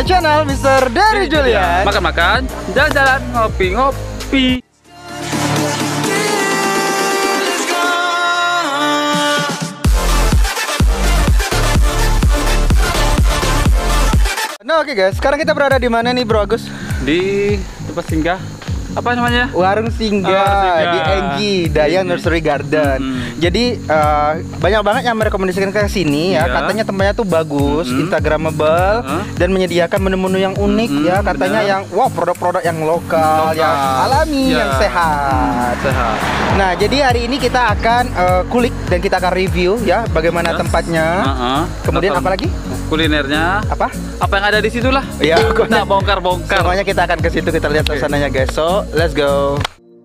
channel Mr. Dari Julian. Makan-makan, jalan-jalan, ngopi-ngopi. Nah oke guys, sekarang kita berada di mana nih Bro Agus? Di tempat singgah. Apa namanya? Warung Singgah di NG Dayang Nursery Garden. Jadi banyak banget yang merekomendasikan ke sini ya. Katanya tempatnya tuh bagus, instagramable dan menyediakan menu-menu yang unik ya. Katanya yang produk-produk yang lokal, yang alami, yang sehat. Nah, jadi hari ini kita akan kulik dan kita akan review ya bagaimana tempatnya. Kemudian apa lagi? Kulinernya. Apa yang ada di situ lah. Ya, kita bongkar-bongkar. Semuanya kita akan ke situ, kita lihat suasananya guys. So, let's go.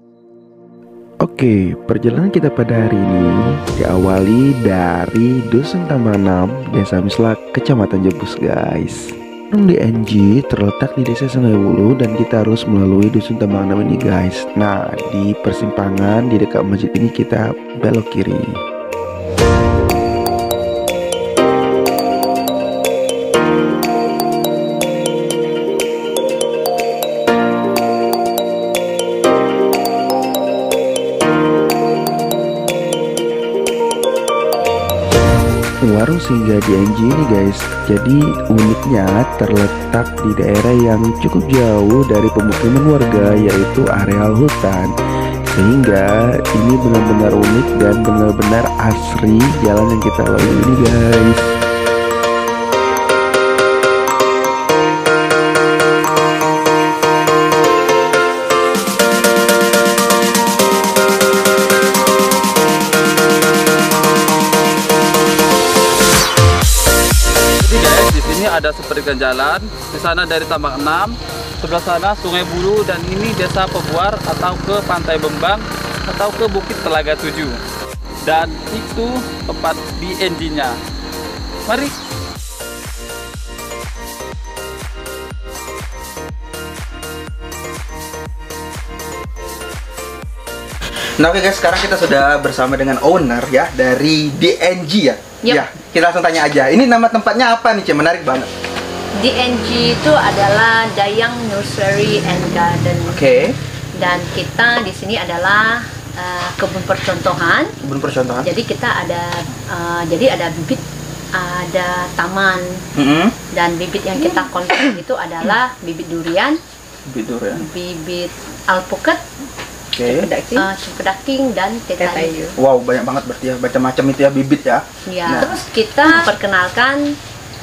Oke, perjalanan kita pada hari ini diawali dari Dusun Tambang 6, Desa Mislak, Kecamatan Jebus guys. Warung DNG terletak di Desa Sungai Bulu dan kita harus melalui Dusun Tambang 6 ini guys. Nah, di persimpangan di dekat masjid ini kita belok kiri. Warung Singgah DNG ini guys, jadi uniknya terletak di daerah yang cukup jauh dari pemukiman warga, yaitu areal hutan. Sehingga ini benar-benar unik dan benar-benar asri jalan yang kita lalui ini guys. Ada sepertiga jalan, di sana dari Tambang 6, sebelah sana Sungai Bulu, dan ini Desa Pebuar atau ke Pantai Bembang atau ke Bukit Telaga 7. Dan itu tempat DNG-nya. Mari. Nah oke guys, sekarang kita sudah bersama dengan owner ya dari DNG ya. Ya, kita langsung tanya aja. Ini nama tempatnya apa nih, Cik? Menarik banget. DNG itu adalah Dayang Nursery and Garden. Oke. Dan kita di sini adalah kebun percontohan. Kebun percontohan. Jadi kita ada bibit, ada taman. Dan bibit yang kita konsep itu adalah bibit durian, bibit alpukat, cempedaking dan tetayu. Wow, banyak banget berarti ya, macam-macam itu ya bibit ya. Nah, terus kita perkenalkan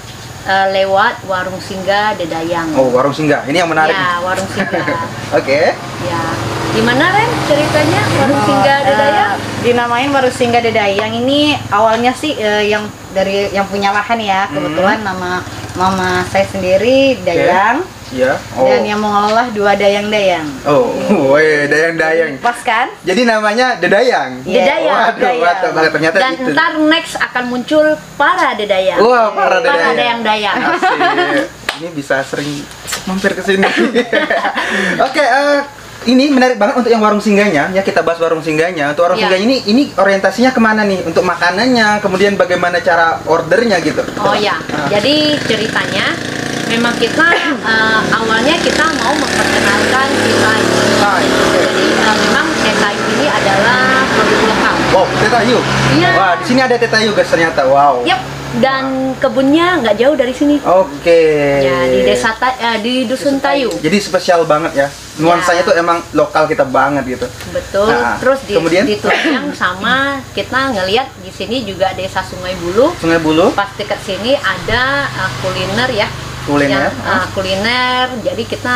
lewat Warung Singgah Dedayang. Oh, Warung Singgah. Ini yang menarik. Ya, Warung Singgah. Oke. Ya. Gimana Ren ceritanya Warung Singgah Dedayang? Dinamain Warung Singgah Dedayang ini awalnya sih yang punya lahan ya. Kebetulan nama mama saya sendiri Dayang. Iya. Dan yang mengolah 2 dayang-dayang. Oh, dayang-dayang. Pas kan? Jadi namanya Dedayang. Dedayang. Waduh, banget ternyata. Dan itu. ntar next akan muncul para Dedayang. Wah, para dayang-dayang. Asik. Ini bisa sering mampir ke sini. Oke, ini menarik banget untuk yang warung singgahnya. Ya, kita bahas warung singgahnya. Untuk warung singgahnya ini orientasinya kemana nih? Untuk makanannya, kemudian bagaimana cara ordernya gitu. Oh ya, jadi ceritanya memang kita awalnya kita mau memperkenalkan tetayu. Jadi memang tetayu ini adalah produk lokal. Wow, tetayu. Iya. Wah, di sini ada tetayu guys ternyata. Wow. Yap. Dan kebunnya nggak jauh dari sini. Oke. Ya, di di Dusun Tayu. Jadi spesial banget ya. Nuansanya tuh emang lokal kita banget gitu. Betul. Nah, terus kemudian ditunjang sama kita ngelihat di sini juga Desa Sungai Bulu. Sungai Bulu. Pas dekat sini ada kuliner ya. Kuliner. Kuliner. Jadi kita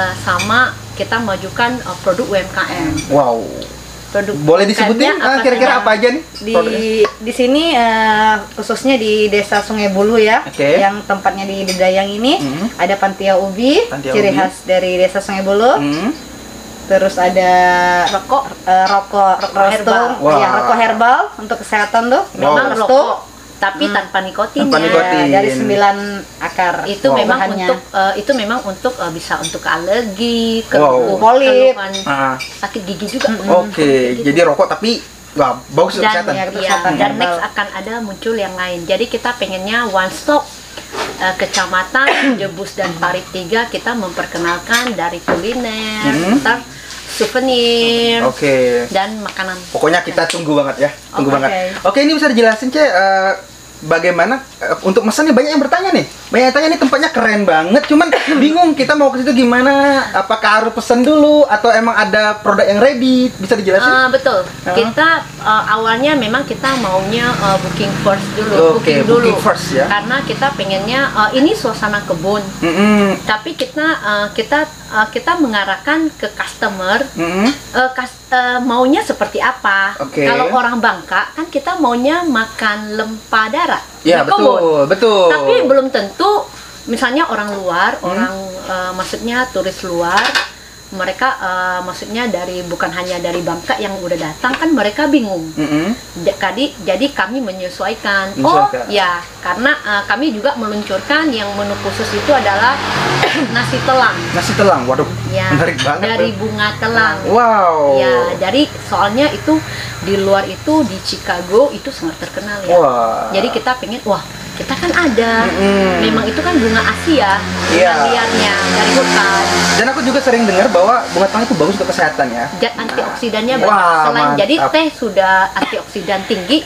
kita majukan produk UMKM. Wow. Boleh disebutin kira-kira apa aja nih? Di sini khususnya di Desa Sungai Bulu ya, yang tempatnya di Dedayang ini ada Pantia Ubi, ciri khas dari Desa Sungai Bulu. Terus ada rokok herbal. Ya, rokok herbal untuk kesehatan tuh. Memang rokok tapi tanpa nikotin. Dari 9 akar. Itu memang untuk bisa untuk alergi, keluhan, sakit gigi juga. Oke, jadi rokok tapi bagus untuk kesehatan. Dan next akan ada muncul yang lain. Jadi kita pengennya one stop Kecamatan Jebus dan Parit 3 kita memperkenalkan dari kuliner, ntar souvenir, dan makanan. Pokoknya kita tunggu banget ya, tunggu banget. Oke, ini bisa dijelasin bagaimana untuk mesennya? Banyak yang bertanya nih, banyak yang tanya nih, tempatnya keren banget, cuman bingung kita mau ke situ gimana, apakah harus pesen dulu atau emang ada produk yang ready? Bisa dijelasin? Betul, kita awalnya memang kita maunya booking first dulu, booking first ya, karena kita pengennya ini suasana kebun, tapi kita mengarahkan ke customer, maunya seperti apa. Kalau orang Bangka kan kita maunya makan lempa darat. Ya, betul. Tapi belum tentu, misalnya orang luar, maksudnya turis luar, mereka maksudnya bukan hanya dari Bangka yang udah datang, kan mereka bingung. Jadi kami menyesuaikan. Ya, karena kami juga meluncurkan yang menu khusus itu adalah nasi telang. Nasi telang, waduh, ya, menarik banget. Dari bunga telang. Wow. Ya, dari soalnya itu di luar itu di Chicago itu sangat terkenal ya. Jadi kita pengen, kita kan ada, memang itu kan bunga Asia, bunga liarnya dari hutan. Dan aku juga sering dengar bahwa bunga telang itu bagus untuk kesehatan ya. Dan antioksidannya banyak. Selain jadi teh sudah antioksidan tinggi,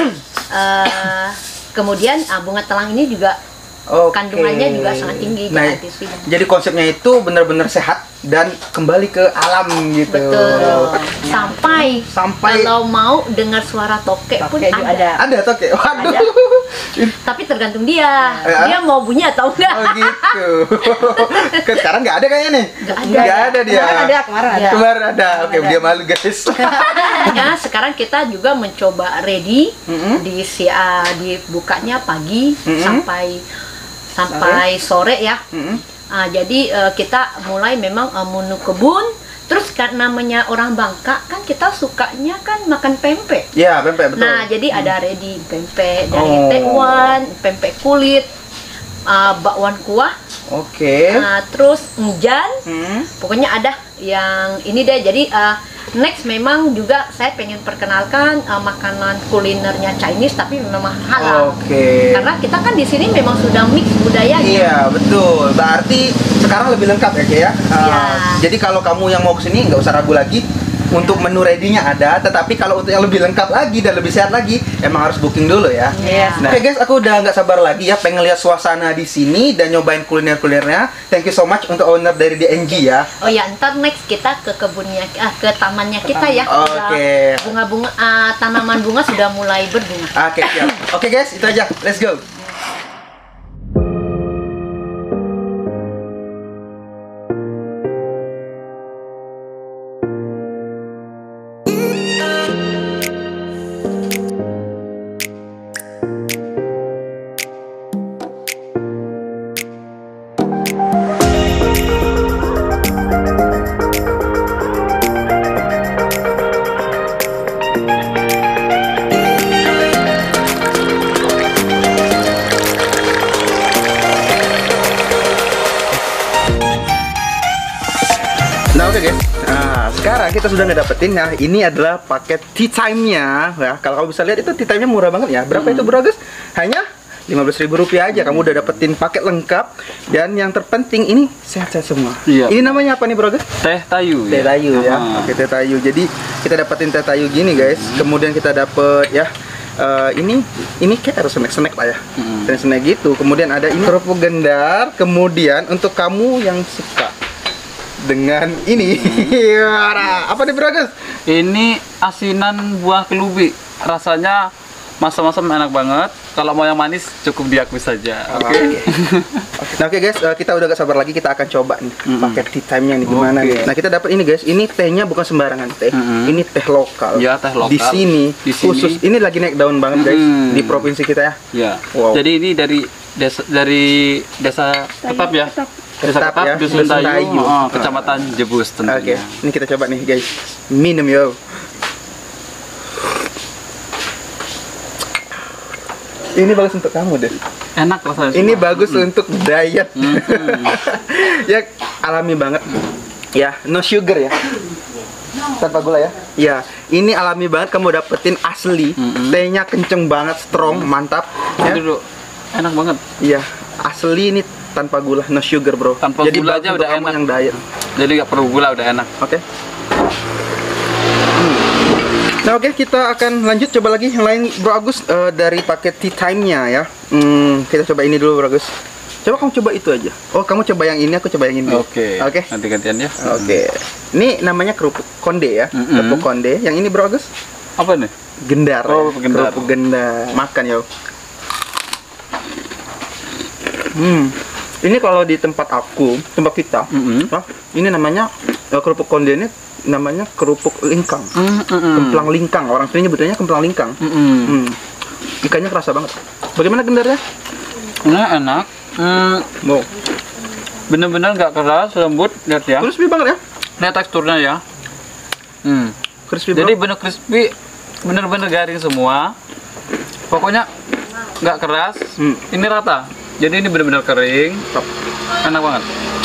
kemudian bunga telang ini juga kandungannya juga sangat tinggi. Jadi konsepnya itu benar-benar sehat dan kembali ke alam gitu. Betul. Sampai kalau mau dengar suara toke pun ada. Ada toke. Waduh. Ada. Tapi tergantung dia. Dia mau bunyi atau enggak. Oh gitu. Sekarang nggak ada kayaknya nih. Nggak ada dia. Kemarin ada. Oke, dia malu guys. Ya, sekarang kita juga mencoba ready dibukanya pagi sampai sore ya. Jadi kita mulai memang menu kebun. Terus karena namanya orang Bangka kan kita sukanya kan makan pempek. Ya, pempek betul. Nah, jadi ada ready pempek dari tekwan, pempek kulit, bakwan kuah. Terus njan. Pokoknya ada yang ini deh. Jadi next memang juga saya pengen perkenalkan makanan kulinernya Chinese tapi memang halal. Karena kita kan di sini memang sudah mix budayanya. Iya, betul. Berarti sekarang lebih lengkap ya, Jadi kalau kamu yang mau kesini nggak usah ragu lagi. Untuk menu ready-nya ada, tetapi kalau untuk yang lebih lengkap lagi dan lebih sehat lagi, emang harus booking dulu ya. Oke guys, aku udah nggak sabar lagi ya, pengen lihat suasana di sini dan nyobain kuliner-kulinernya. Thank you so much untuk owner dari DNG ya. Oh ya, ntar next kita ke kebunnya, ke tamannya kita ya. Bunga-bunga, tanaman bunga sudah mulai berbunga. Siap. Oke guys, itu aja. Let's go. Oke guys, sekarang kita sudah ngedapetin ya. Ini adalah paket tea time-nya ya. Kalau kamu bisa lihat itu tea time-nya murah banget ya. Berapa itu bro guys? Hanya Rp15.000 aja. Kamu udah dapetin paket lengkap. Dan yang terpenting ini sehat-sehat semua. Ini namanya apa nih bro guys? Teh tayu. Teh tayu ya. Oke, teh tayu. Jadi kita dapetin teh tayu gini guys. Kemudian kita dapet ya. Ini kayak harus snack lah ya. Snack gitu. Kemudian ada ini kerupuk gendar. Kemudian untuk kamu yang suka dengan ini apa nih bro guys? Ini asinan buah kelubi, rasanya masam-masam enak banget. Kalau mau yang manis cukup diakui saja. Nah oke guys, kita udah gak sabar lagi, kita akan coba nih paket tea time-nya nih gimana nih. Nah kita dapat ini guys, ini tehnya bukan sembarangan teh, ini teh lokal. Ya, teh lokal. Di sini khusus, ini lagi naik daun banget guys di provinsi kita ya. Jadi ini dari desa Ketap ya. Ketap ya, Dusun Tayu, Kecamatan Jebus tentunya. Ini kita coba nih guys, minum yo. Ini bagus untuk kamu deh. Enak rasanya. Ini bagus untuk diet. Ya alami banget. Ya, no sugar ya. Tanpa gula ya. Ya, ini alami banget, kamu dapetin asli. Tehnya kenceng banget, strong, mantap. Ya. Enak banget. Iya. asli ini tanpa gula, no sugar bro. Tanpa jadi gula aja udah enak. Yang diet. Jadi nggak perlu gula, udah enak. Oke. Nah oke, kita akan lanjut coba lagi yang lain Bro Agus, dari paket tea time-nya ya. Kita coba ini dulu Bro Agus. Coba kamu coba itu aja. Oh kamu coba yang ini, aku coba yang ini. Oke. Oke. Nanti gantian ya. Oke. Ini namanya kerupuk konde ya. Kerupuk konde. Yang ini Bro Agus? Apa nih? Gendar. Oh, ya. gendar. Kerupuk gendar. Makan yo. Ini kalau di tempat kita, ini namanya kerupuk konde ini namanya kerupuk lingkang, kemplang lingkang. Orang sini nyebutnya kemplang lingkang. Ikannya kerasa banget. Bagaimana gendarnya? Nah, enak. Wow. Bener-bener nggak keras, lembut, lihat ya. Crispy banget ya. Lihat teksturnya ya. Crispy. Jadi bro. bener crispy, bener-bener garing semua. Pokoknya nggak keras. Ini rata. Jadi ini bener-bener kering. Top. Enak banget.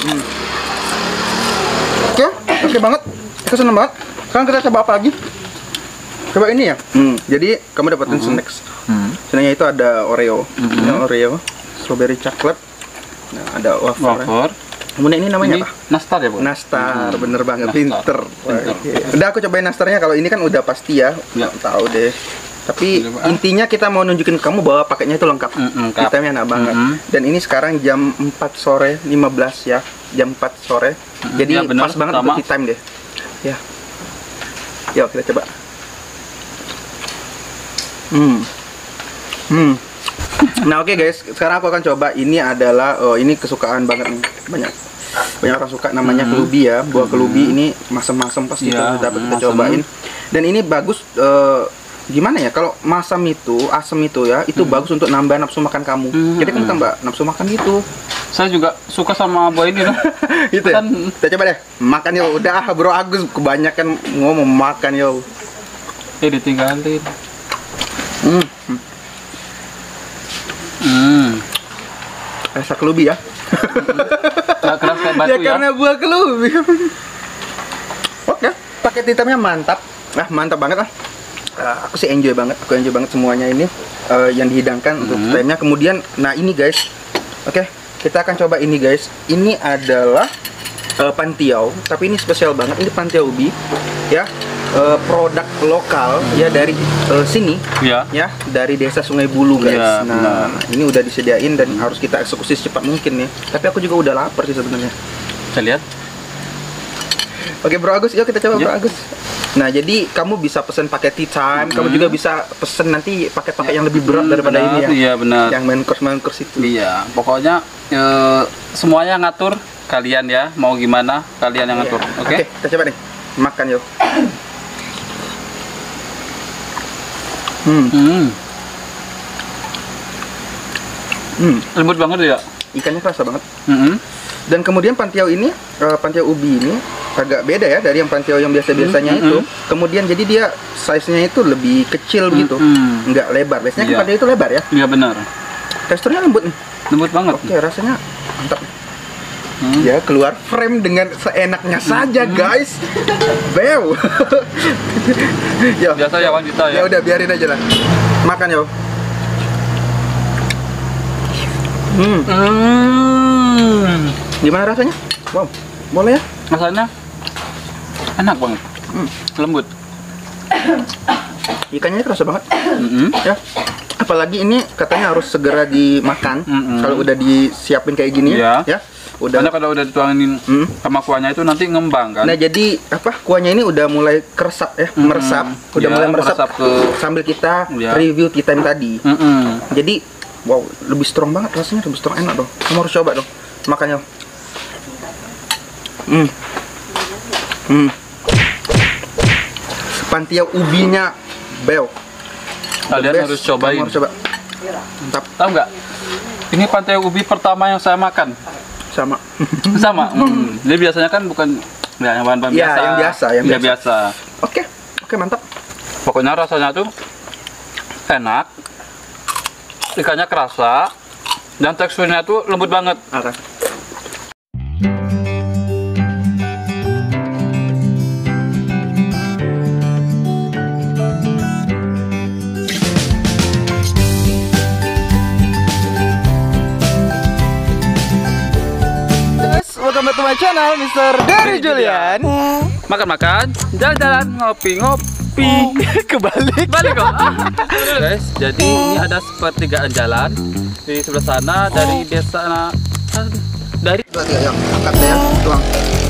Oke banget. Aku seneng banget. Sekarang kita coba apa lagi? Coba ini ya. Jadi kamu dapetin snacks. Snacknya itu ada Oreo, ini Oreo, strawberry coklat. Nah, ada wafer. Kemudian ini namanya apa? Nastar ya, Bu? Nastar, bener banget, Nastar. pinter. Udah aku cobain nastarnya. Kalau ini kan udah pasti ya, tahu deh. Tapi intinya kita mau nunjukin ke kamu bahwa paketnya itu lengkap. Vitaminnya enak banget. Dan ini sekarang jam 4 sore 15 ya, jam 4 sore. Jadi ya, bener, pas banget sama. untuk tea time deh. Ya. Yuk kita coba. Nah oke guys, sekarang aku akan coba. Ini adalah ini kesukaan banget nih. Banyak orang suka, namanya kelubi ya. Buah kelubi ini masam-masam pasti dapat kita cobain. Dan ini bagus, gimana ya, kalau masam itu, asam itu ya, itu bagus untuk nambah nafsu makan kamu. Jadi kamu tambah nafsu makan gitu. Saya juga suka sama buah ini loh. Gitu ya? Kita coba deh. Makan yo. Udah Bro Agus kebanyakan ngomong makan yo. Ditinggalin. Rasa kelubi ya. Gak keras kayak batu Ya ya. karena buah kelubi. Oke, paket hitamnya mantap. Mantap banget lah. Aku sih enjoy banget. Aku enjoy banget semuanya ini yang dihidangkan untuk timenya. Kemudian, nah ini guys. Oke, kita akan coba ini guys. Ini adalah pantiau, tapi ini spesial banget. Ini pantiau ubi, ya. Produk lokal ya dari sini ya, dari desa Sungai Bulu guys. Ya, nah ini udah disediain dan harus kita eksekusi secepat mungkin nih. Tapi aku juga udah lapar sih sebenarnya. Kita lihat. Oke Bro Agus, yuk kita coba Bro Agus. Nah jadi kamu bisa pesen paket tea time, kamu juga bisa pesen nanti paket-paket yang lebih berat daripada ini ya. Iya benar. Yang main course itu. Iya, pokoknya semuanya ngatur kalian ya. Mau gimana kalian yang ngatur. Oke, kita coba nih. Makan yuk. Lembut banget ya. Ikannya kerasa banget. Dan kemudian pantiau ini, pantiau ubi ini agak beda ya dari yang pantiau yang biasa-biasanya itu. Kemudian jadi dia size-nya itu lebih kecil gitu, nggak lebar. Biasanya kan pantiau itu lebar ya. Iya benar. Teksturnya lembut nih. Lembut banget. Oke, rasanya mantap. Ya keluar frame dengan seenaknya saja guys. Bew. Biasa ya wanita ya. Ya udah biarin aja lah. Makan yo. Gimana rasanya? Wow, boleh ya? Rasanya enak banget. Lembut. Ikannya kerasa banget. Ya. Apalagi ini katanya harus segera dimakan. Kalau udah disiapin kayak gini ya. Udah. Karena kalau udah dituangin sama kuahnya itu nanti ngembang kan. Nah jadi kuahnya ini udah mulai keresap ya, meresap. Udah mulai meresap sambil kita review tea time tadi. Jadi wow, lebih strong banget rasanya, lebih strong, enak dong. Kamu harus coba dong. Makanya. Pantiau ubinya bew. Kalian harus cobain. Kamu harus coba. Mantap. Tahu nggak? Ini pantiau ubi pertama yang saya makan. Sama. Jadi biasanya kan bukan yang bahan-bahan ya, biasa. Yang biasa. Oke, mantap. Pokoknya rasanya tuh enak. Ikannya kerasa dan teksturnya tuh lembut banget. channel Mr. Dari Julian. Makan-makan, jalan-jalan, ngopi-ngopi. Kebalik. Balik kok. Guys, jadi ini ada sepertigaan jalan di sebelah sana dari desa dari Yang angkat ya, tuang.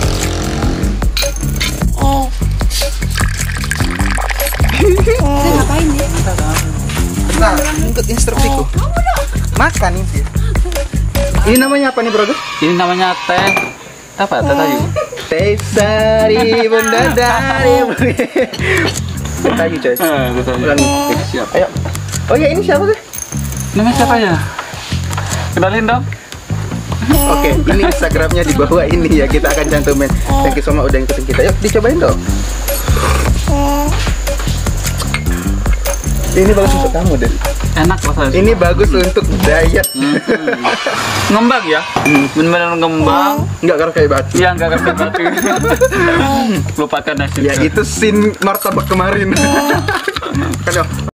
Ngapain nih? Nah, ikut instruksiku. Makan ini. Ini namanya apa nih, Bro? ini namanya teh apa? Teh tayu. Teh dari Bunda Dari. Teh tayu, coy. Betul. Ulangi. Siap. Ayo. Oh ya, ini siapa sih? Namanya siapa ya? Kenalin dong. Oke, ini Instagramnya di bawah ini ya, kita akan cantumin. Thank you so much udah ngikutin kita. Yuk, dicobain dong. Ini bagus untuk kamu, Den. Enak rasanya. Ini bagus untuk diet. Ngembang ya? Benar-benar ngembang. Enggak karena kayak batu. Iya, enggak kayak batu. Lupakan nasi. Ya itu scene martabak kemarin. Kan,